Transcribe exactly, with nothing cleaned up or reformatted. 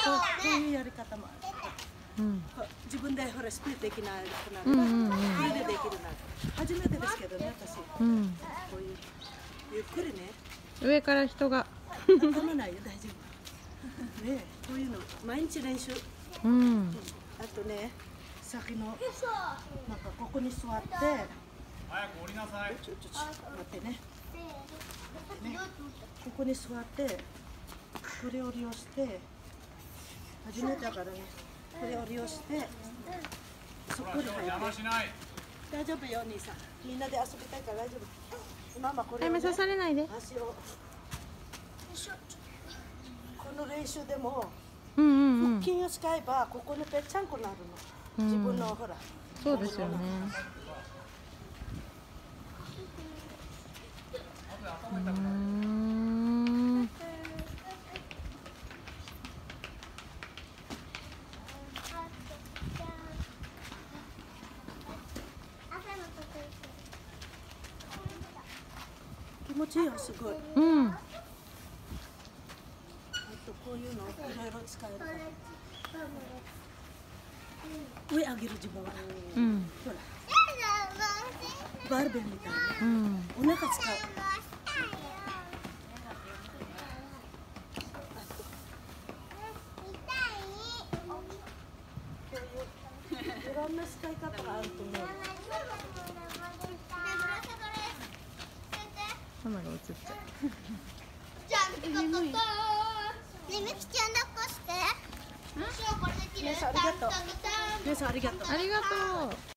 こういうやり方もある。うん、自分でほらスピードできないくなる。これでできるな。初めてですけどね、私。うん、こういうゆっくりね。 上から人が。 頭ないよ、大丈夫。ね、こういうの毎日練習。うん。あとね、先のなんかここに座って。早く降りなさい。ちょちょちょ待ってね。ね、ここに座ってこれを利用して初めてだからね。これを利用してそこに入って大丈夫よ兄さん、みんなで遊びたいから大丈夫。ママこれを、ね、 刺されないで。 足をこの練習でも腹筋を使えばここにぺっちゃんこなるの、自分のほら。 そうですよね。うん。 気持ちいいよ、すごい。うん。あとこういうのいろいろ使えるから。上上げる自分は。うん。ほら。バーベルみたいな。うん。お腹使う。いろんな使い方があると思う。 ママが映っちゃう。 じゃあ、みきちゃん抱っこして。 皆さんありがとう。皆さんありがとう。 ありがとう。